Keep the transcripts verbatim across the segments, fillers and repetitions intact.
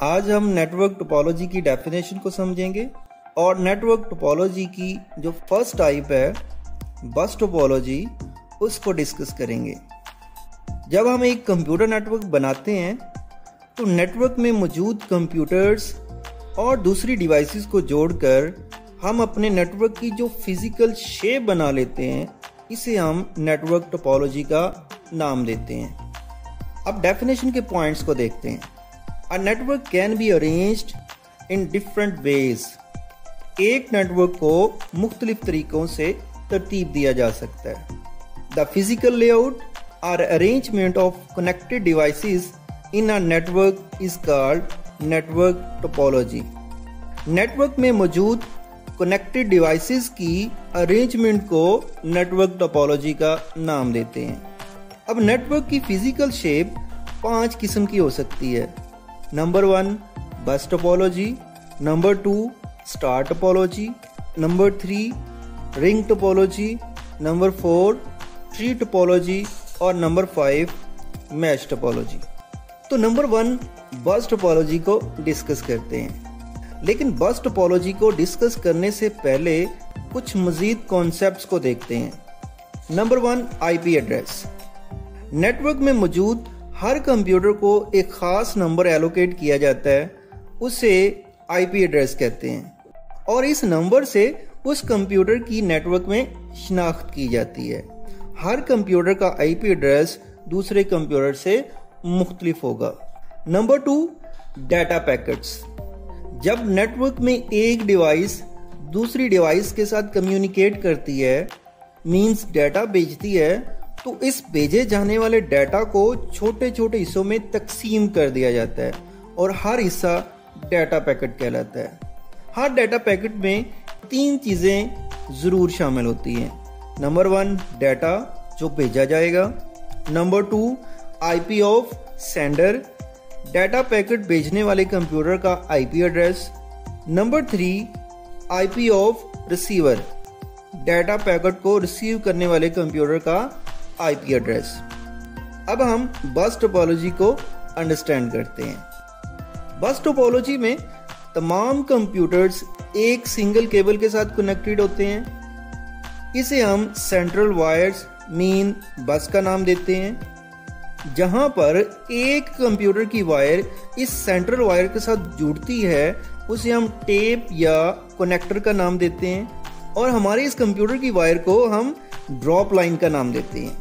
आज हम network topology की डेफिनेशन को समझेंगे और नेटवर्क टोपोलॉजी की जो फर्स्ट टाइप है बस टोपोलॉजी उसको डिस्कस करेंगे। जब हम एक कंप्यूटर नेटवर्क बनाते हैं तो नेटवर्क में मौजूद कंप्यूटर्स और दूसरी डिवाइसेस को जोड़कर हम अपने नेटवर्क की जो फिजिकल शेप बना लेते हैं, इसे हम नेटवर्क टोपोलॉजी का नाम देते हैं। अब डेफिनेशन के पॉइंट्स को देखते हैं। A network can be arranged in different ways. एक नेटवर्क को मुख्तलिफ तरीकों से तरतीब दिया जा सकता है। द फिजिकल लेआउट और arrangement of connected devices in a network is called network topology. Network में मौजूद कनेक्टेड डिवाइसेस की अरेंजमेंट को नेटवर्क टोपोलॉजी का नाम देते हैं। अब नेटवर्क की फिजिकल शेप पांच किस्म की हो सकती है। Number one bus topology, number two star topology, number three ring topology, number four tree topology और नंबर फाइव मैश टोपोलॉजी। तो नंबर वन बस टोपोलॉजी को डिस्कस करते हैं, लेकिन बस टोपोलॉजी को डिस्कस करने से पहले कुछ मजीद कॉन्सेप्ट्स को देखते हैं। Number one IP address. Network में मौजूद हर कंप्यूटर को एक खास नंबर एलोकेट किया जाता है, उसे आईपी एड्रेस कहते हैं और इस नंबर से उस कंप्यूटर की नेटवर्क में शिनाख्त की जाती है। हर कंप्यूटर का आईपी एड्रेस दूसरे कंप्यूटर से मुख्तलिफ होगा। Number two data packets. जब नेटवर्क में एक डिवाइस दूसरी डिवाइस के साथ कम्युनिकेट करती है, मींस डाटा भेजती है, तो इस भेजे जाने वाले डाटा को छोटे छोटे हिस्सों में तकसीम कर दिया जाता है और हर हिस्सा डाटा पैकेट कहलाता है। हर डाटा पैकेट में तीन चीज़ें ज़रूर शामिल होती हैं। नंबर वन डाटा जो भेजा जाएगा, number two IP of sender, data packet भेजने वाले कंप्यूटर का IP address, number three IP of receiver, data packet को रिसीव करने वाले कंप्यूटर का आईपी एड्रेस। अब हम बस टोपोलॉजी को अंडरस्टैंड करते हैं। बस टोपोलॉजी में तमाम कंप्यूटर्स एक सिंगल केबल के साथ कनेक्टेड होते हैं। इसे हम सेंट्रल वायर्स मीन बस का नाम देते हैं। जहां पर एक कंप्यूटर की वायर इस सेंट्रल वायर के साथ जुड़ती है, उसे हम टेप या कनेक्टर का नाम देते हैं और हमारे इस कंप्यूटर की वायर को हम ड्रॉप लाइन का नाम देते हैं।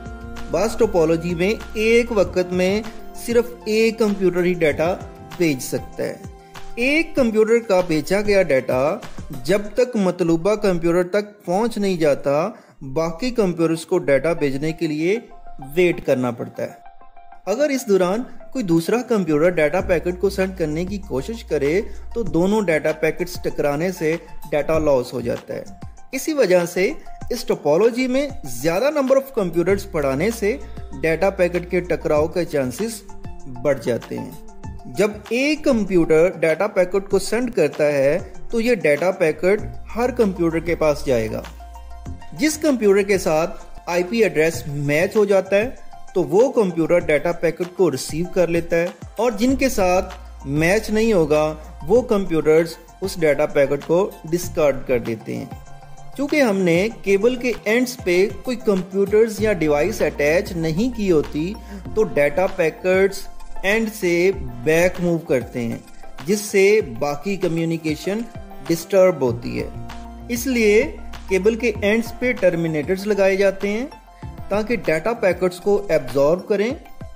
बस टोपोलॉजी में एक वक्त में सिर्फ एक कंप्यूटर ही डाटा भेज सकता है। एक कंप्यूटर का भेजा गया डाटा जब तक मतलूबा कंप्यूटर तक पहुंच नहीं जाता, बाकी कंप्यूटर्स को डाटा भेजने के लिए वेट करना पड़ता है। अगर इस दौरान कोई दूसरा कंप्यूटर डाटा पैकेट को सेंड करने की कोशिश करे तो दोनों डाटा पैकेट्स टकराने से डाटा लॉस हो जाता है। इसी वजह से इस टोपोलॉजी में ज्यादा नंबर ऑफ कंप्यूटर्स पढ़ाने से डाटा पैकेट के टकराव के चांसेस बढ़ जाते हैं। जब एक कंप्यूटर डाटा पैकेट को सेंड करता है तो ये डाटा पैकेट हर कंप्यूटर के पास जाएगा। जिस कंप्यूटर के साथ आईपी एड्रेस मैच हो जाता है तो वो कंप्यूटर डाटा पैकेट को रिसीव कर लेता है और जिनके साथ मैच नहीं होगा वो कंप्यूटर्स उस डाटा पैकेट को डिस्कार्ड कर देते हैं। क्योंकि हमने केबल के एंड्स पे कोई कंप्यूटर्स या डिवाइस अटैच नहीं की होती, तो डाटा पैकेट्स एंड से बैक मूव करते हैं, जिससे बाकी कम्युनिकेशन डिस्टर्ब होती है। इसलिए केबल के एंड्स पे टर्मिनेटर्स लगाए जाते हैं ताकि डाटा पैकेट्स को एब्जॉर्ब करें।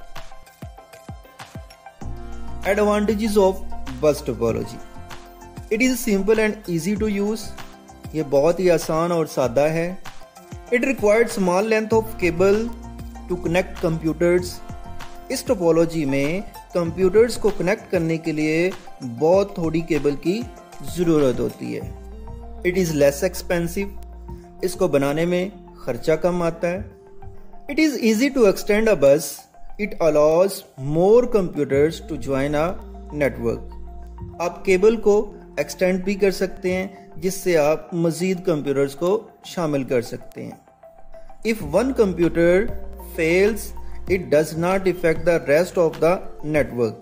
Advantages of bus topology. It is simple and easy to use. ये बहुत ही आसान और सादा है। It required small length of cable to connect computers. इस टोपोलॉजी में कंप्यूटर्स को कनेक्ट करने के लिए बहुत थोड़ी केबल की ज़रूरत होती है। It is less expensive. इसको बनाने में खर्चा कम आता है। It is easy to extend a bus. It allows more computers to join a network. आप केबल को एक्सटेंड भी कर सकते हैं, जिससे आप मजीद कंप्यूटर्स को शामिल कर सकते हैं। If one computer fails, it does not effect the rest of the network.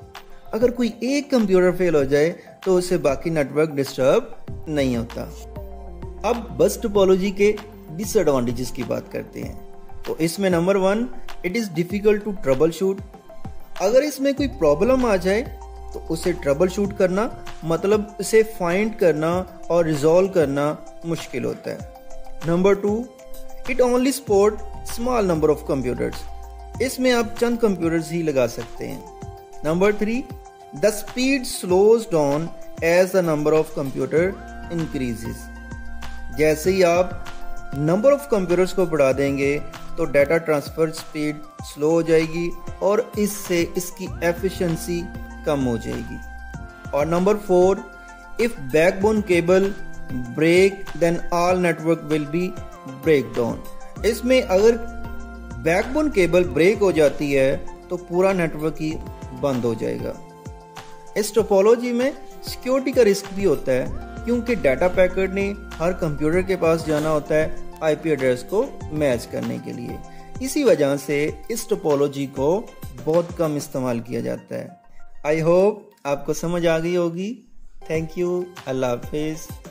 अगर कोई एक कंप्यूटर फेल हो जाए तो उससे बाकी नेटवर्क डिस्टर्ब नहीं होता। अब बस टोपोलॉजी के डिसएडवांटेजेस की बात करते हैं। तो इसमें number one, it is difficult to troubleshoot. अगर इसमें कोई प्रॉब्लम आ जाए तो उसे ट्रबल शूट करना मतलब उसे फाइंड करना और रिजॉल्व करना मुश्किल होता है। Number two, it only support small number of computers. इसमें आप चंद कंप्यूटर्स ही लगा सकते हैं। Number three, the speed slows down as the number of computer increases. जैसे ही आप नंबर ऑफ कंप्यूटर्स को बढ़ा देंगे तो डाटा ट्रांसफर स्पीड स्लो हो जाएगी और इससे इसकी एफिशिएंसी कम हो जाएगी। और number four, if backbone cable break then all network will be break down. इसमें अगर बैकबोन केबल ब्रेक हो जाती है तो पूरा नेटवर्क ही बंद हो जाएगा। इस टोपोलॉजी में सिक्योरिटी का रिस्क भी होता है क्योंकि डाटा पैकेट ने हर कंप्यूटर के पास जाना होता है आईपी एड्रेस को मैच करने के लिए। इसी वजह से इस टोपोलॉजी को बहुत कम इस्तेमाल किया जाता है। आई होप आपको समझ आ गई होगी। Thank you. अल्लाह हाफिज।